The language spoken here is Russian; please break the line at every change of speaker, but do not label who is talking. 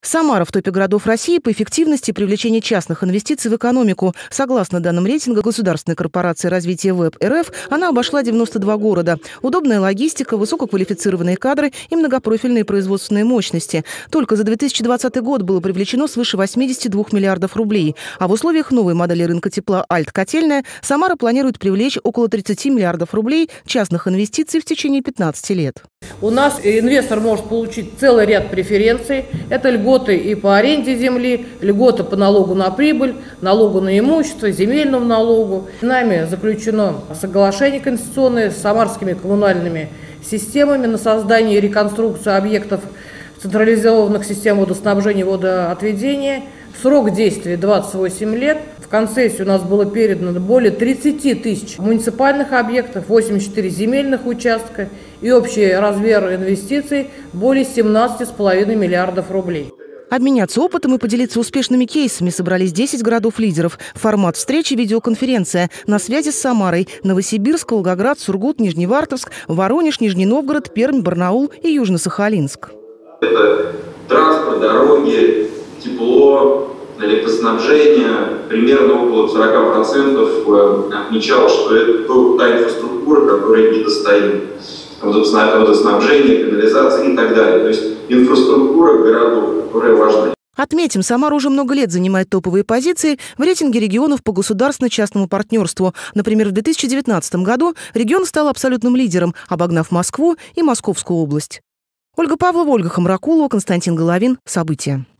Самара в топе городов России по эффективности привлечения частных инвестиций в экономику. Согласно данным рейтинга Государственной корпорации развития ВЭБ РФ, она обошла 92 города. Удобная логистика, высококвалифицированные кадры и многопрофильные производственные мощности. Только за 2020 год было привлечено свыше 82 миллиардов рублей. А в условиях новой модели рынка тепла «Альт-Котельная» Самара планирует привлечь около 30 миллиардов рублей частных инвестиций в течение 15 лет.
У нас инвестор может получить целый ряд преференций. Это льготы и по аренде земли, льготы по налогу на прибыль, налогу на имущество, земельному налогу. Нами заключено соглашение конституционное с самарскими коммунальными системами на создание и реконструкцию объектов централизованных систем водоснабжения и водоотведения. Срок действия 28 лет. В концессию у нас было передано более 30 тысяч муниципальных объектов, 84 земельных участка и общий размер инвестиций более 17,5 миллиардов рублей.
Обменяться опытом и поделиться успешными кейсами собрались 10 городов-лидеров. Формат встречи – видеоконференция. На связи с Самарой: Новосибирск, Волгоград, Сургут, Нижневартовск, Воронеж, Нижний Новгород, Пермь, Барнаул и Южно-Сахалинск.
Это транспорт, дороги, тепло, электроснабжение. Примерно около 40% отмечало, что это та инфраструктура, которая недостаёт. Водоснабжение, канализация и так далее. То есть инфраструктура городов, которая важна.
Отметим, Самара уже много лет занимает топовые позиции в рейтинге регионов по государственно-частному партнерству. Например, в 2019 году регион стал абсолютным лидером, обогнав Москву и Московскую область. Ольга Павлова, Ольга Хамракулова, Константин Головин. События.